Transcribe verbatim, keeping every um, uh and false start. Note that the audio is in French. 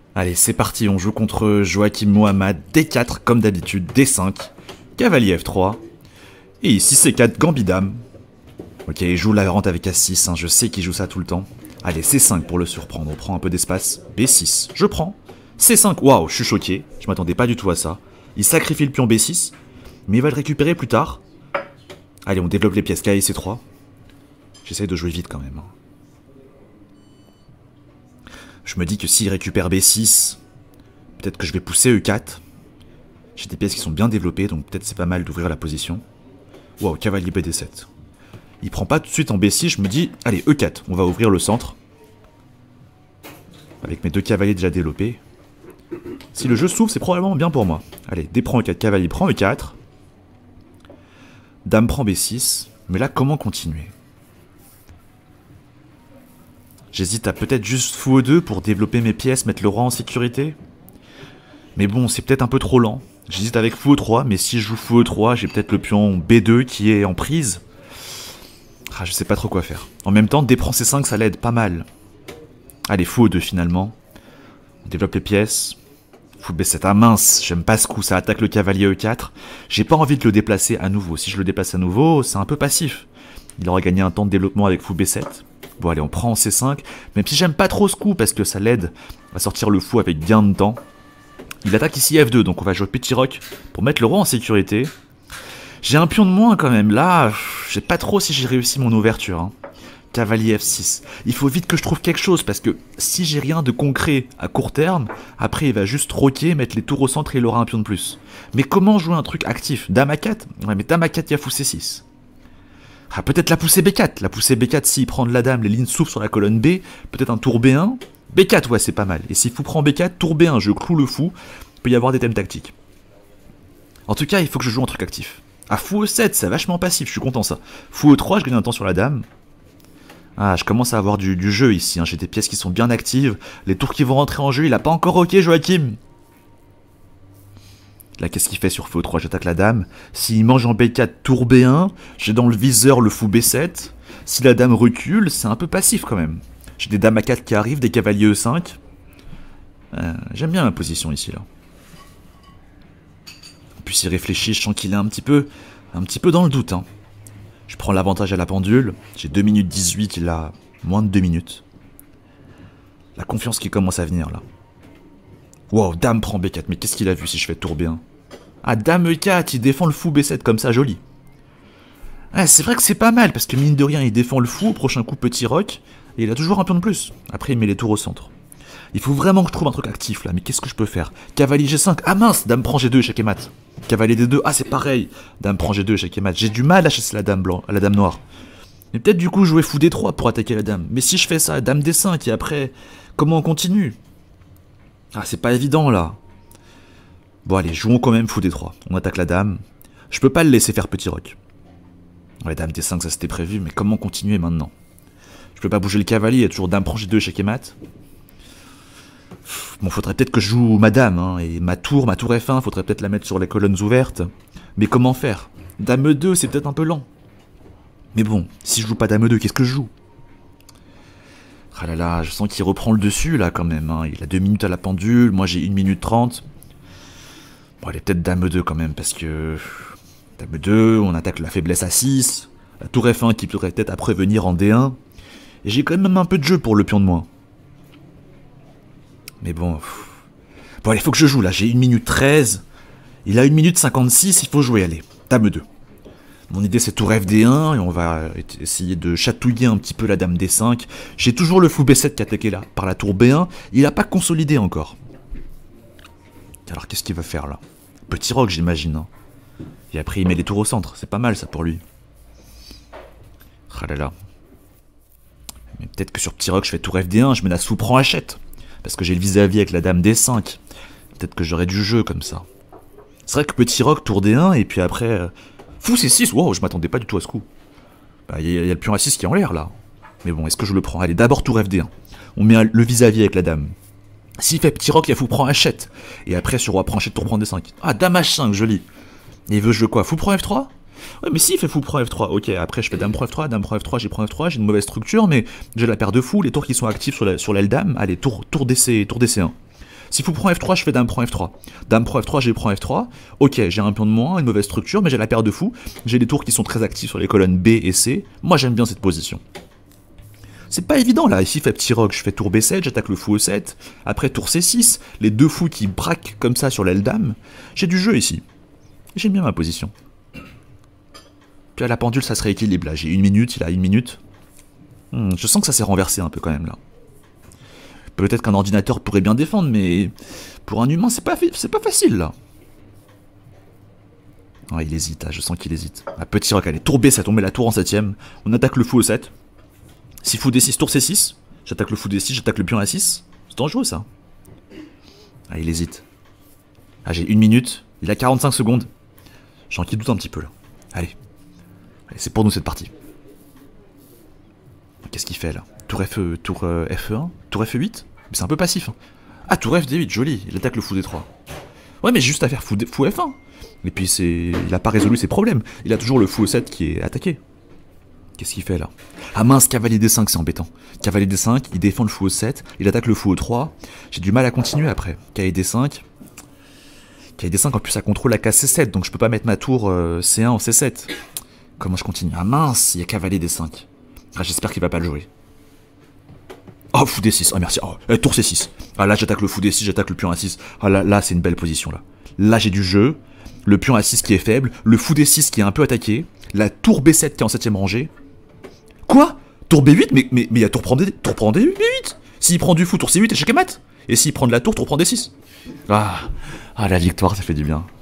Allez, c'est parti, on joue contre Joachim Mohamed, D quatre comme d'habitude, D cinq, cavalier F trois, et ici C quatre, gambit-dame. Ok, il joue la rente avec A six, hein, je sais qu'il joue ça tout le temps. Allez, C cinq pour le surprendre, on prend un peu d'espace, B six, je prends. C cinq, waouh, je suis choqué, je m'attendais pas du tout à ça. Il sacrifie le pion B six, mais il va le récupérer plus tard. Allez, on développe les pièces K et C trois. J'essaye de jouer vite quand même. Je me dis que s'il récupère B six, peut-être que je vais pousser E quatre. J'ai des pièces qui sont bien développées, donc peut-être c'est pas mal d'ouvrir la position. Wow, cavalier B D sept. Il prend pas tout de suite en B six, je me dis, allez, E quatre, on va ouvrir le centre. Avec mes deux cavaliers déjà développés. Si le jeu s'ouvre, c'est probablement bien pour moi. Allez, D prend E quatre, cavalier prend E quatre. Dame prend B six. Mais là, comment continuer? J'hésite à peut-être juste fou E deux pour développer mes pièces, mettre le roi en sécurité. Mais bon, c'est peut-être un peu trop lent. J'hésite avec fou E trois, mais si je joue fou E trois, j'ai peut-être le pion B deux qui est en prise. Ah, je sais pas trop quoi faire. En même temps, D prend C cinq, ça l'aide pas mal. Allez, fou E deux finalement. On développe les pièces. Fou B sept, ah mince, j'aime pas ce coup, ça attaque le cavalier E quatre. J'ai pas envie de le déplacer à nouveau. Si je le déplace à nouveau, c'est un peu passif. Il aura gagné un temps de développement avec fou B sept. Bon allez, on prend C cinq, même si j'aime pas trop ce coup parce que ça l'aide à sortir le fou avec bien de temps. Il attaque ici F deux, donc on va jouer petit roc pour mettre le roi en sécurité. J'ai un pion de moins quand même, là, je sais pas trop si j'ai réussi mon ouverture. Hein. Cavalier F six. Il faut vite que je trouve quelque chose parce que si j'ai rien de concret à court terme, après il va juste roquer, mettre les tours au centre et il aura un pion de plus. Mais comment jouer un truc actif? Dame A quatre? Ouais, mais Dame A quatre, il y a fou C six. Ah, peut-être la poussée B quatre. La poussée B quatre, s'il prend de la dame, les lignes s'ouvrent sur la colonne B. Peut-être un tour B un. B quatre, ouais, c'est pas mal. Et si fou prend B quatre, tour B un, je cloue le fou. Il peut y avoir des thèmes tactiques. En tout cas, il faut que je joue un truc actif. Ah, fou E sept, c'est vachement passif, je suis content ça. Fou E trois, je gagne un temps sur la dame. Ah, je commence à avoir du, du jeu ici. Hein. J'ai des pièces qui sont bien actives. Les tours qui vont rentrer en jeu, il a pas encore roqué, Joachim. Là, qu'est-ce qu'il fait sur fou E trois? J'attaque la dame. S'il mange en B quatre, tour B un, j'ai dans le viseur le fou B sept. Si la dame recule, c'est un peu passif quand même. J'ai des dames A quatre qui arrivent, des cavaliers E cinq. Euh, J'aime bien ma position ici, là. En plus, il réfléchit, je sens qu'il est un petit peu, un petit peu dans le doute. Hein. Je prends l'avantage à la pendule. J'ai deux minutes dix-huit, il a moins de deux minutes. La confiance qui commence à venir, là. Wow, dame prend B quatre, mais qu'est-ce qu'il a vu si je fais tour B un? Ah, dame E quatre, il défend le fou B sept comme ça, joli. Ah, c'est vrai que c'est pas mal, parce que mine de rien, il défend le fou, au prochain coup, petit roc, et il a toujours un pion de plus. Après, il met les tours au centre. Il faut vraiment que je trouve un truc actif, là, mais qu'est-ce que je peux faire? Cavalier G cinq, ah mince, dame prend G deux, échec et mat. Cavalier D deux, ah c'est pareil, dame prend G deux, échec et mat. J'ai du mal à chasser la dame blanc, la dame noire. Mais peut-être du coup jouer fou D trois pour attaquer la dame. Mais si je fais ça, dame D cinq, et après, comment on continue? Ah, c'est pas évident, là. Bon, allez, jouons quand même fou D trois. On attaque la dame. Je peux pas le laisser faire petit roc. Ouais, dame D cinq, ça c'était prévu, mais comment continuer maintenant? Je peux pas bouger le cavalier, il y a toujours dame prend G deux, échec et mat. Bon, faudrait peut-être que je joue ma dame, hein, et ma tour, ma tour F un, faudrait peut-être la mettre sur les colonnes ouvertes. Mais comment faire? Dame E deux, c'est peut-être un peu lent. Mais bon, si je joue pas dame E deux, qu'est-ce que je joue? Ah là là, je sens qu'il reprend le dessus là quand même. Hein. Il a deux minutes à la pendule, moi j'ai une minute trente. Bon, elle est peut-être dame E deux quand même, parce que... Dame E deux, on attaque la faiblesse à six. La tour F un qui pourrait peut-être après venir en D un. Et j'ai quand même un peu de jeu pour le pion de moins. Mais bon... Pff. Bon, allez, faut que je joue là, j'ai une minute treize. Il a une minute cinquante-six, il faut jouer, allez. Dame E deux. Mon idée c'est tour F D un et on va essayer de chatouiller un petit peu la dame D cinq. J'ai toujours le fou B sept qui est attaqué là par la tour B un. Il n'a pas consolidé encore. Alors qu'est-ce qu'il va faire là? Petit roc j'imagine. Hein. Et après il met les tours au centre. C'est pas mal ça pour lui. Ah là là. Mais peut-être que sur petit roc je fais tour F D un, je mets la sous prend hachette. Parce que j'ai le vis-à-vis avec la dame D cinq. Peut-être que j'aurais du jeu comme ça. C'est vrai que petit roc tour D un et puis après... Euh, fou C six, wow, je m'attendais pas du tout à ce coup. Bah, il y, y a le pion A six qui est en l'air là. Mais bon, est-ce que je le prends? Allez, d'abord tour F D un. On met un, le vis-à-vis avec la dame. S'il fait petit roc, il y a fou prend hachette. Et après sur roi prend hachette, tour prend D cinq. Ah, dame H cinq, joli. Et il veut jouer quoi? Fou prend F trois? Ouais, mais si, il fait fou prend F trois. Ok, après je fais dame prend F trois, dame prend F trois, j'ai prend F trois, j'ai une mauvaise structure, mais j'ai la paire de fous, les tours qui sont actifs sur l'aile sur dame. Allez, tour, tour D C, tour D C un. Si fou prend F trois, je fais dame prend F trois. Dame prend F trois, j'ai prend F trois. Ok, j'ai un pion de moins, une mauvaise structure, mais j'ai la paire de fous. J'ai des tours qui sont très actifs sur les colonnes B et C. Moi, j'aime bien cette position. C'est pas évident là, ici fait petit roc, je fais tour B sept, j'attaque le fou E sept, après tour C six, les deux fous qui braquent comme ça sur l'aile dame. J'ai du jeu ici. J'aime bien ma position. Puis à la pendule ça se rééquilibre là, j'ai une minute, il a une minute. Hmm, je sens que ça s'est renversé un peu quand même là. Peut-être qu'un ordinateur pourrait bien défendre, mais pour un humain c'est pas, c'est pas facile là. Ouais, il hésite, là, je sens qu'il hésite. Un petit roc, allez, tour B sept, on met la tour en septième, on attaque le fou E sept. Si fou D six, tour C six, j'attaque le fou D six, j'attaque le pion A six. C'est dangereux ça. Ah, il hésite. Ah, j'ai une minute, il a quarante-cinq secondes. J'en qui doute un petit peu là. Allez. Allez, c'est pour nous cette partie. Qu'est-ce qu'il fait là? Tour F, tour euh, F un, tour F huit. C'est un peu passif. Hein. Ah, tour F D huit, joli. Il attaque le fou D trois. Ouais, mais juste à faire fou, D, fou F un. Et puis c'est, il a pas résolu ses problèmes. Il a toujours le fou E sept qui est attaqué. Qu'est-ce qu'il fait là? Ah mince, cavalier D cinq, c'est embêtant. Cavalier D cinq, il défend le fou E sept, il attaque le fou E trois. J'ai du mal à continuer après. Cavalier D cinq. Cavalier D cinq, en plus ça contrôle la case C sept, donc je peux pas mettre ma tour euh, C un en C sept. Comment je continue? Ah mince, il y a cavalier D cinq. Ah, j'espère qu'il va pas le jouer. Oh, fou D six, ah merci. Oh, euh, tour C six. Ah là, j'attaque le fou D six, j'attaque le pion A six. Ah là, là c'est une belle position là. Là, j'ai du jeu. Le pion A six qui est faible, le fou D six qui est un peu attaqué, la tour B sept qui est en septième rangée. Quoi? Tour B huit? Mais mais mais il y a tour prend D, tour prend D huit. S'il prend du fou, tour C huit, échec et mat. Et s'il prend de la tour, tour prend D six. Ah, ah la victoire, ça fait du bien.